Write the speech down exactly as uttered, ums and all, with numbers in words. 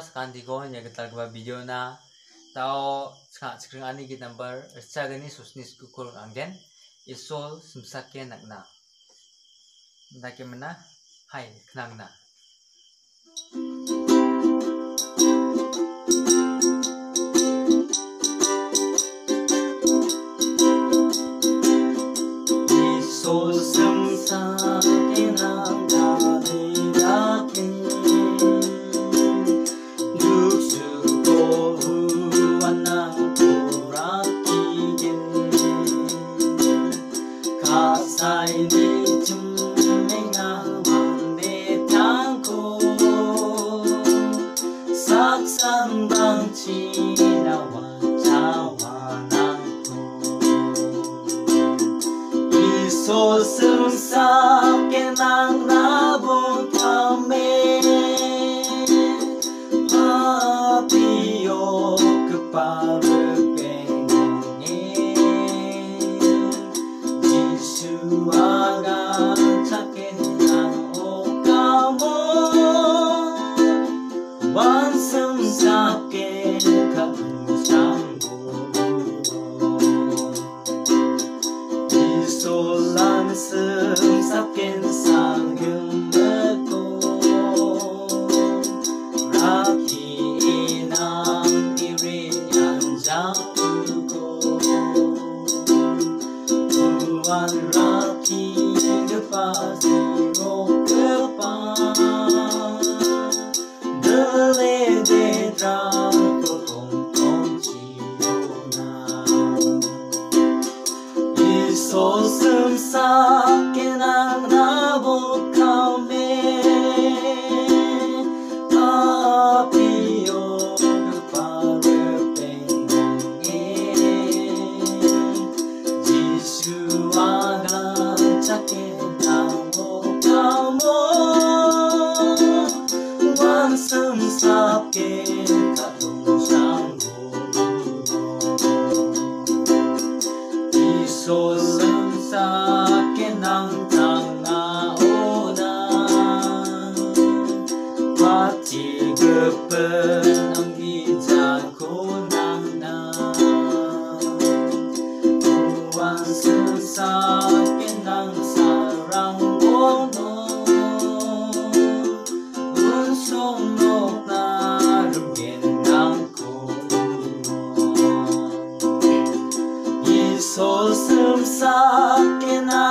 sekarang tigo nya kita gua video na tao sekarang sekarang ani kita number sekarang ini susnis kukur anggen isol semsake nakna nak mana hai kenang na isol semsake nakna Isol semsake nang nabung kami Papio kepada pengennya Jisu agak cakin nang okamu Wan semsake katong sanggup Solan semsakin sanggeng beto Raki inang irin yang jatuh Tuan raki depan zero depan Dele dedran potong-potong ciona Isol semsake nang nabung kami Papio kepada pengennya Jisu agak cakin nang okamu Wan semsake katong sanggup Isol semsake nang tangaonan Pati gepen ang gijago nang na Uwan semsake nang sarang bono Unsong nok na rugin ng kuno Isol semsake nang